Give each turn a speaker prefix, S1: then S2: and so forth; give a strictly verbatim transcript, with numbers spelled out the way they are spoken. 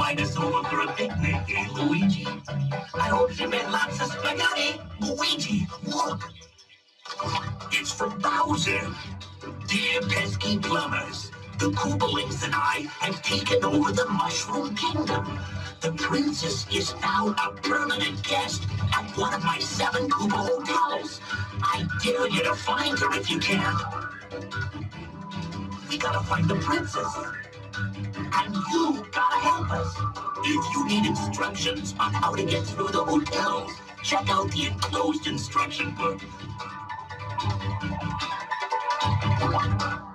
S1: invite us over for a picnic, eh, Luigi? I hope you made lots of spaghetti. Luigi, look. It's from Bowser. Dear pesky plumbers, the Koopalings and I have taken over the Mushroom Kingdom. The princess is now a permanent guest at one of my seven Koopa hotels. I dare you to find her if you can. We gotta find the princess. And you gotta help us. If you need instructions on how to get through the hotels, check out the enclosed instruction book.